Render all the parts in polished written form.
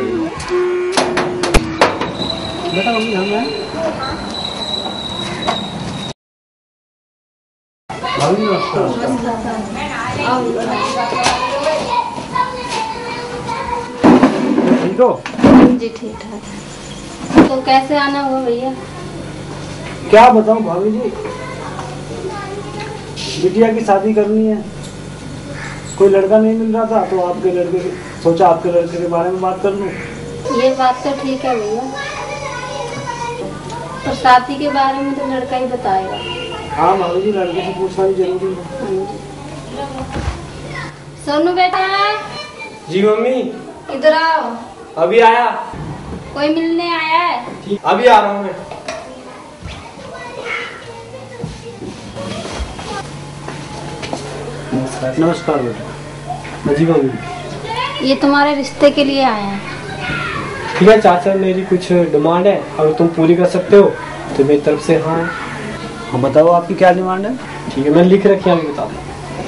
रही बेटा मम्मी हम हैं। भाभी ठीक हो? जी ठीक ठाक। तो कैसे आना हुआ भैया? क्या बताऊं भाभी जी, बिटिया की शादी करनी है, कोई लड़का नहीं मिल रहा था तो सोचा आपके लड़के के बारे में बात कर लूं। ये बात तो ठीक है भैया, पर शादी के बारे में तो लड़का ही बताएगा। हाँ भाभी जी, लड़के से पूछना भी जरूरी है। सोनू बेटा। जी मम्मी। इधर आओ। अभी आया। कोई मिलने आया है? अभी आ रहा हूँ मैं। नमस्कार बेटा। जी मम्मी। ये तुम्हारे रिश्ते के लिए आए हैं। ठीक है चाचा, मेरी कुछ डिमांड है, अगर तुम पूरी कर सकते हो तो मेरी तरफ से हाँ है। हाँ बताओ आपकी क्या डिमांड है। ठीक है, मैंने लिख रखी है, अभी बता दो।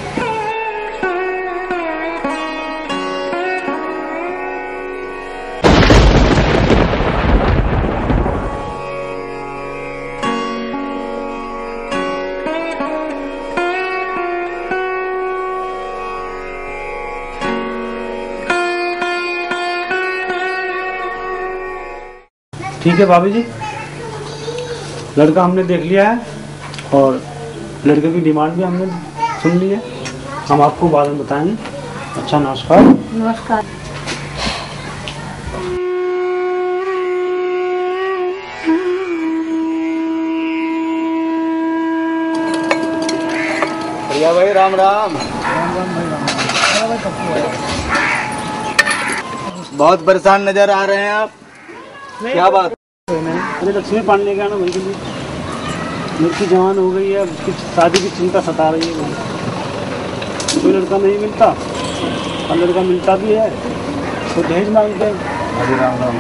ठीक है भाभी जी, लड़का हमने देख लिया है और लड़के की डिमांड भी हमने सुन ली है। हम आपको बाद में बताएंगे। अच्छा नमस्कार। नमस्कार। भैया भाई राम राम। बहुत परेशान नजर आ रहे हैं आप, क्या बात? अरे लक्ष्मी पानी लेके आना भाई के लिए, लड़की जवान हो गई है, उसकी शादी की चिंता सता रही है भाई। कोई लड़का नहीं मिलता और लड़का मिलता भी है तो दहेज मांगते हैं। अरे राम राम।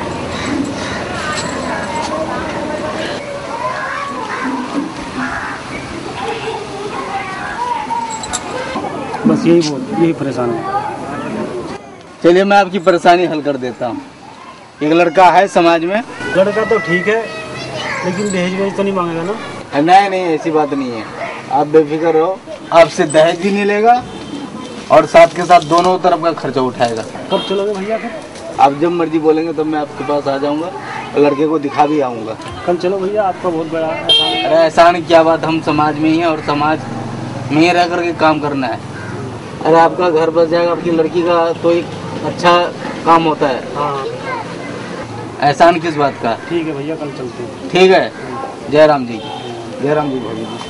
बस यही परेशान है। चलिए मैं आपकी परेशानी हल कर देता हूँ। एक लड़का है समाज में। लड़का तो ठीक है लेकिन दहेज तो नहीं मांगेगा ना? नहीं नहीं, ऐसी बात नहीं है, आप बेफिक्र रहो, आपसे दहेज भी नहीं लेगा और साथ के साथ दोनों तरफ का खर्चा उठाएगा। कब चलोगे भैया फिर? आप जब मर्जी बोलेंगे तब मैं आपके पास आ जाऊंगा और लड़के को दिखा भी आऊँगा। कल चलो भैया, आपका बहुत बड़ा एहसान है। अरे एहसान क्या बात, हम समाज में ही हैं और समाज में ही रह करके काम करना है। अरे आपका घर बस जाएगा, आपकी लड़की का तो एक अच्छा काम होता है। हाँ एहसान किस बात का? ठीक है भैया, कल चलते हैं। ठीक है, जय राम जी। जय राम जी भाभी जी।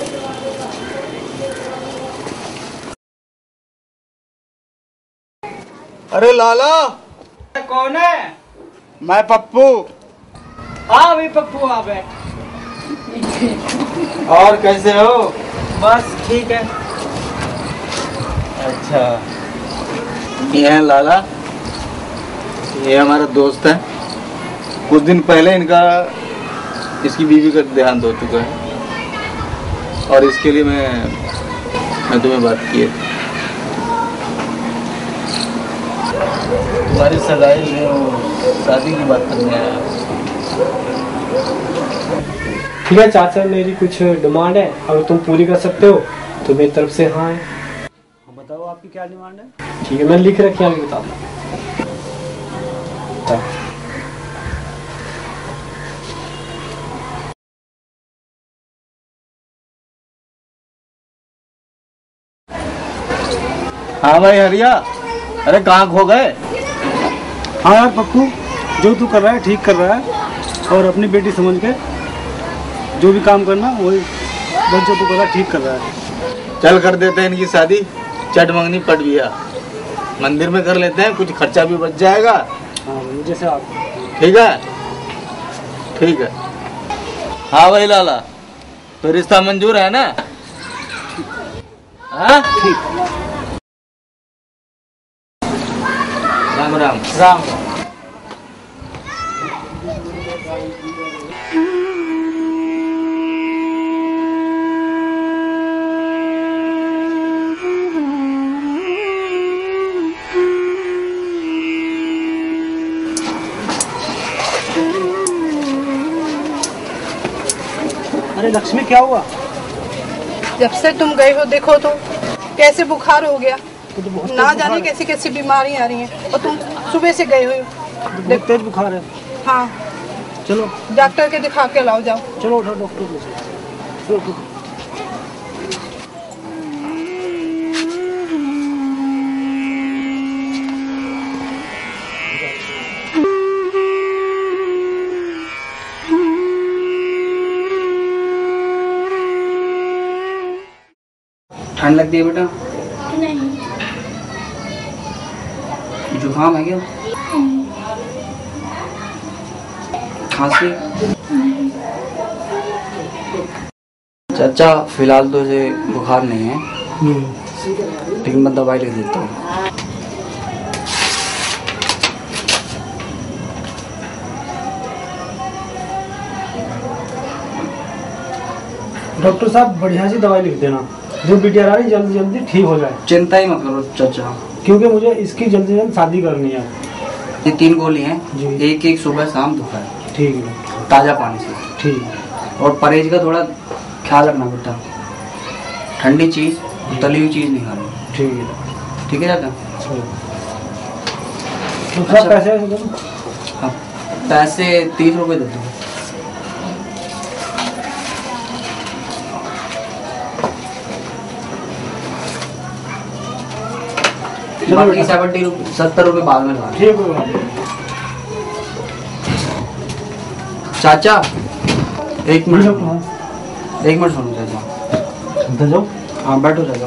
अरे लाला। कौन है? मैं पप्पू। हाँ भाई पप्पू, आप है। और कैसे हो? बस ठीक है। अच्छा, ये है लाला, ये हमारा दोस्त है। कुछ दिन पहले इसकी बीवी का देहांत हो चुका है और इसके लिए मैं तुम्हें बात की है। तुम्हारी सगाई में वो शादी की बात करने आया। ठीक है चाचा, मेरी कुछ डिमांड है, अगर तुम पूरी कर सकते हो तो मेरी तरफ से हाँ है। बताओ आपकी क्या डिमांड है। ठीक है, मैंने लिख रखी है, अभी बता दो। हाँ भाई हरिया, अरे कहाँ खो गए? हाँ यार पप्पू, जो तू कर रहा है ठीक कर रहा है और अपनी बेटी समझ के जो भी काम करना वही बस, जो तू कर रहा है ठीक कर रहा है। चल कर देते हैं इनकी शादी, चट मंगनी पट बिया मंदिर में कर लेते हैं, कुछ खर्चा भी बच जाएगा। हाँ जैसे आप। ठीक है, ठीक है। हाँ भाई लाला, तो रिश्ता मंजूर है ना? हाँ ठीक। राम राम। राम। अरे लक्ष्मी क्या हुआ? जब से तुम गए हो देखो तो कैसे बुखार हो गया, तो बहुत ना जाने कैसी कैसी बीमारी आ रही हैं। और तुम सुबह से गए हो। बहुत तेज बुखार है। हाँ, चलो डॉक्टर के दिखा के लाओ जाओ। चलो उठो डॉक्टर को। चलो, उठो। ठंड लगती है बेटा? नहीं। जुकाम है क्या? खांसी? चाचा फिलहाल तो मुझे बुखार नहीं है, लेकिन मैं दवाई लिख देता हूँ। डॉक्टर साहब बढ़िया सी दवाई लिख देना, जो बिटिया रानी जल्दी जल्दी ठीक हो जाए, चिंता ही मत करो चाचा। क्योंकि मुझे इसकी जल्दी जल्दी शादी करनी है। ये 3 गोली हैं, जी। एक एक सुबह शाम दोपहर, ठीक है। ताज़ा पानी से। ठीक। और परहेज का थोड़ा ख्याल रखना बेटा, ठंडी चीज़, तली हुई चीज़ नहीं खानी। ठीक है। ठीक है चाचा? तो अच्छा। पैसे हाँ, पैसे 30 रुपये दे दो। बाकी 70 रुपये बाद में लगा। ठीक है। चाचा एक मिनट हाँ। एक मिनट सुनो चाचा। अंदर जाओ। हाँ बैठो चाचा।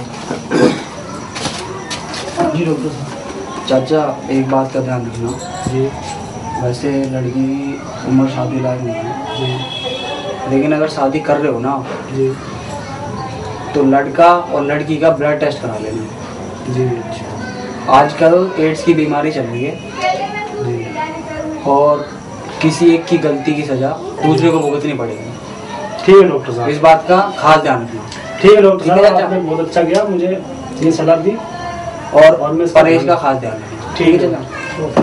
जी डॉक्टर साहब। चाचा एक बात का ध्यान रखना, जी। वैसे लड़की की उम्र शादी लायक नहीं है जी। लेकिन अगर शादी कर रहे हो ना जी। तो लड़का और लड़की का ब्लड टेस्ट करा लेना। जी। अच्छा। आजकल एड्स की बीमारी चल रही है जी। और किसी एक की गलती की सजा दूसरे को भुगतनी पड़ेगी। ठीक है डॉक्टर साहब। इस बात का खास ध्यान रखना। ठीक है डॉक्टर ठीक है साहब, चाचा? आपने बहुत अच्छा किया, मुझे ये सलाह दी। और मैं इसका परहेज का ध्यान- खास ध्यान रखना। ठीक है चाचा?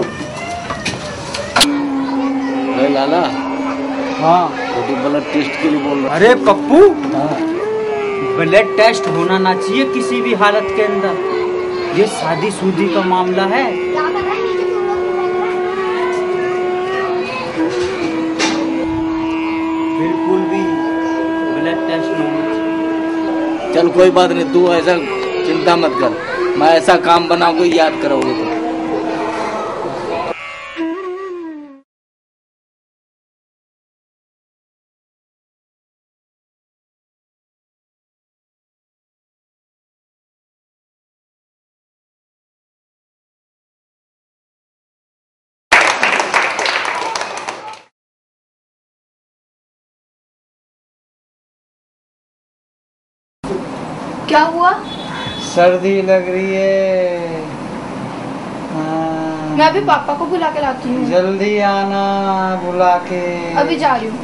अरे लाला, हाँ। वो तो ब्लड टेस्ट के लिए बोल रहा अरे पप्पू, ब्लड टेस्ट होना ना चाहिए किसी भी हालत के अंदर। ये शादी शुदी का मामला है। बिल्कुल भी ब्लड टेस्ट नहीं होना चाहिए। चल कोई बात नहीं, तू ऐसा चिंता मत कर, मैं ऐसा काम बनाऊंगा याद करोगे तो। क्या हुआ? सर्दी लग रही है। हाँ। मैं अभी पापा को बुला के लाती हूँ। जल्दी आना बुला के। अभी जा रही हूँ।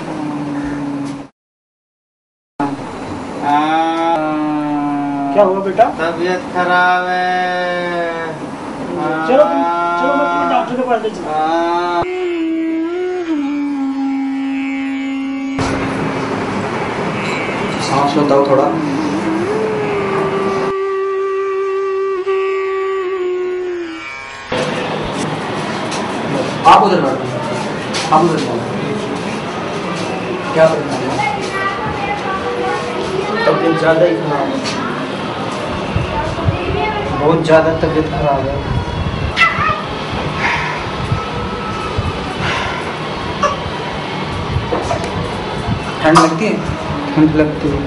क्या हुआ बेटा? तबीयत खराब है। चलो मैं तुम्हें डॉक्टर के पास ले चलूं। सांस बताओ थोड़ा। आप उधर बैठो, आप उधर बैठो। क्या परेशानी है? तबीयत ज़्यादा ही खराब है, बहुत ज़्यादा तबीयत खराब है। ठंड लगती है? ठंड लगती है।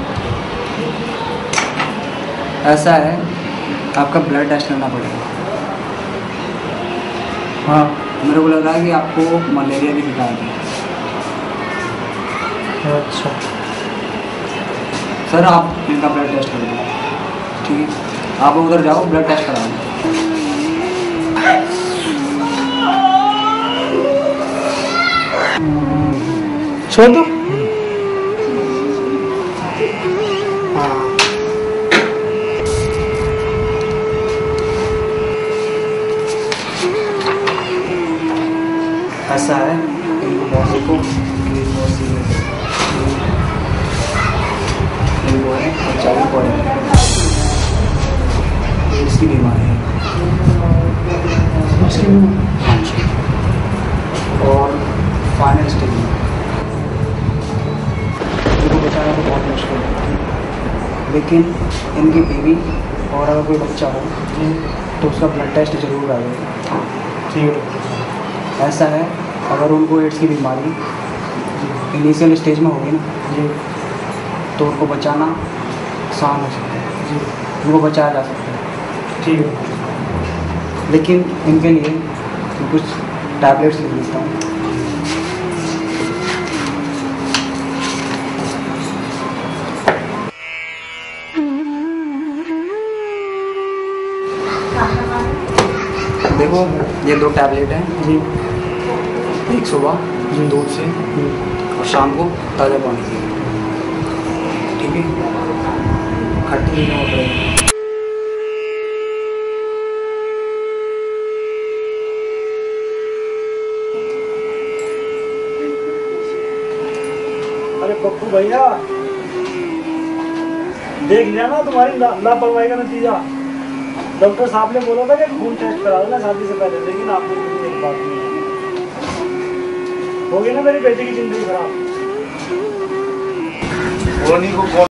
ऐसा है, आपका ब्लड टेस्ट करना पड़ेगा। हाँ। मेरे को लग रहा है कि आपको मलेरिया की शिकायत है। अच्छा। सर आप इनका ब्लड टेस्ट कर दो। ठीक है, आप उधर जाओ, ब्लड टेस्ट करा लो। छोड़ दो। ऐसा है, इनको बहुत देखो कि बहुत सीरियस इनको है HIV पॉजिटिव, इसकी बीमारी है उसकी हाँ जी, और फाइनल स्टेज में इनको बचाना तो बहुत मुश्किल है, लेकिन इनकी बीवी और अगर कोई बच्चा हो तो उसका ब्लड टेस्ट जरूर आएगा। ठीक है। ऐसा है अगर उनको एड्स की बीमारी इनिशियल स्टेज में होगी ना जी तो उनको बचाना आसान हो सकता है जी उनको बचाया जा सकता है, ठीक है। लेकिन इनके लिए मैं कुछ टैबलेट्स लिख देता हूँ। देखो ये 2 टैबलेट हैं जी एक सुबह दूध से और शाम को ताज़ा पानी से, ठीक है, खट्टी नहीं होना पड़ेगा। अरे पप्पू भैया, देख लिया ना तुम्हारी लापरवाही का नतीजा। डॉक्टर साहब ने बोला था कि खून टेस्ट करा देना शादी से पहले, लेकिन आपने एक बात नहीं हो गई ना मेरी बेटी की जिंदगी खराब। उन्हीं को